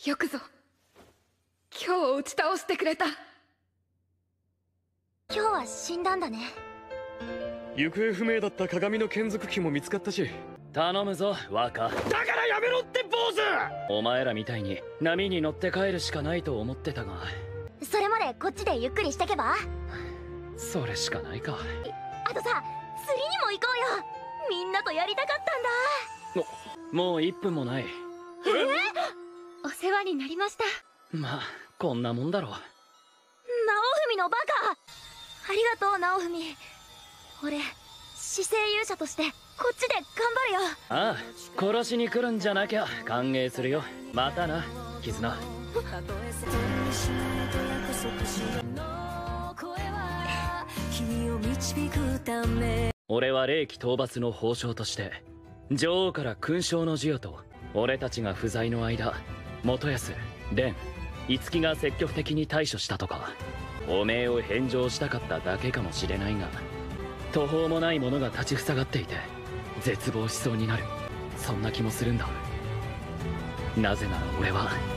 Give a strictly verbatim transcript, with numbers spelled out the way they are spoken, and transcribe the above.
よくぞ今日を打ち倒してくれた。 今日は死んだんだね。 行方不明だった鏡の剣族機も見つかったし。 頼むぞ若。 だからやめろって坊主。 お前らみたいに波に乗って帰るしかないと思ってたが、 それまでこっちでゆっくりしてけば。 それしかないか。 あとさ、釣りにも行こうよ。みんなとやりたかったんだ。 もういっぷんもない。 えお世話になりました。 まあこんなもんだろう。 直文のバカ。ありがとう直文。俺死生勇者としてこっちで頑張るよ。 ああ、殺しに来るんじゃなきゃ歓迎するよ。またな絆。俺は霊気討伐の褒章として女王から勲章の授与と、俺たちが不在の間元康、蓮、樹が積極的に対処したとか、おめえを返上したかっただけかもしれないが、途方もないものが立ちふさがっていて絶望しそうになる、そんな気もするんだ。なぜなら俺は